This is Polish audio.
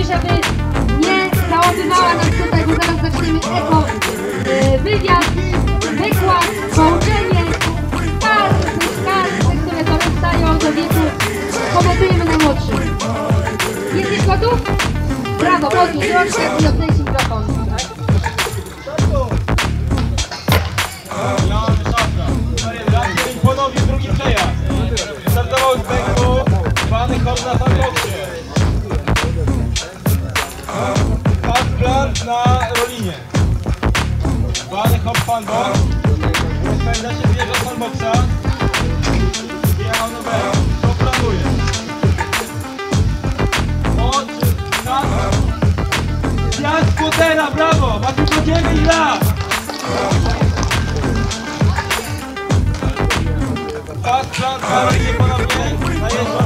żeby nie załamywała nas tutaj, bo zaraz zaczniemy wywiad, wykład, pouczenie, karty, które dorastają do wieku, komentujemy najmłodszym. Jesteś gotów? Brawo, podnieś rączkę i odnieś mikrofon. Ponownie drugi przejazd. Startował z bęku, zwany hop na sandboxie. Fastplant na rolinie. Zwany hop sandbox. Rozpędza się wjeżdża sandboxa. Wjechał na bęk. Co planuje? Zjazd Squattera, brawo! Ma tylko 9 lat! Fastplant na rolinie ponownie. Najeżdża